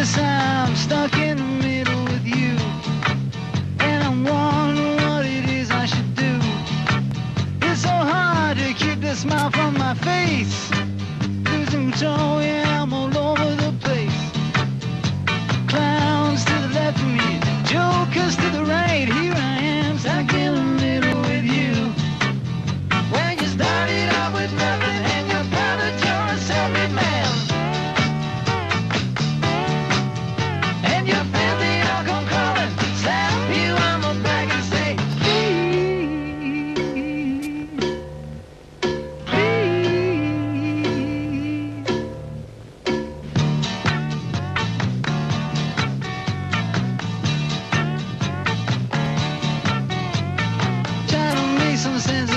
guess I'm stuck in the middle with you, and I'm wondering what it is I should do. It's so hard to keep the smile from my face. Losing control, yeah, I'm all over the place. Clowns to the left of me, jokers to the right. Here I am, stuck in the middle with you. When you started out with nothing and you're proud that you're a self-made man, and your friends they all come crawling, slap you on the back and say, please, please. Try to make some sense